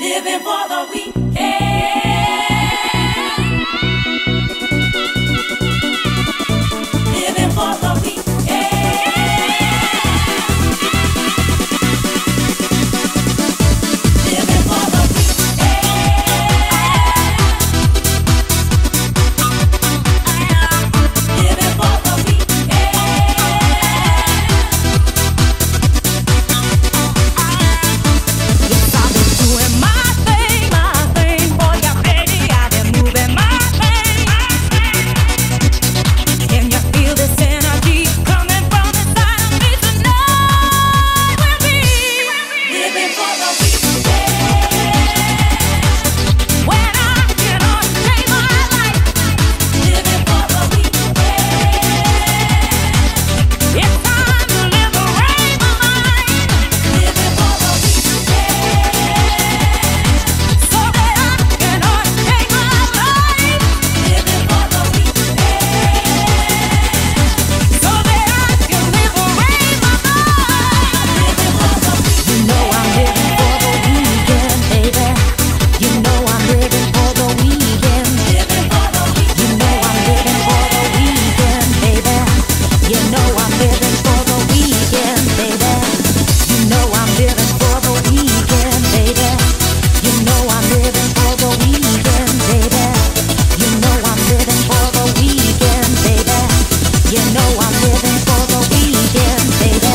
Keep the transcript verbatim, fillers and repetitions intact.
living for the weekend. Living for the weekend. Living for the Living for the weekend. Yes, I've been doing my thing, my thing for you, baby. I've been moving my thing. Can you feel this energy coming from inside of me tonight? We'll be living for the weekend. When I can unchain my life, living for the weekend. It's time to liberate my mind, living for the weekend. So that I can unchain my life, living for the weekend. So that I can liberate my mind, living for the weekend. You know I'm living for the weekend, baby. You know I'm living for the weekend, living for the weekend. You know I'm living for the weekend, baby. You know I'm living for the weekend, baby. You know I'm living for the weekend, baby. You know I'm living for the weekend, baby. You know I'm living for the weekend, baby. You know I'm living for the weekend, baby.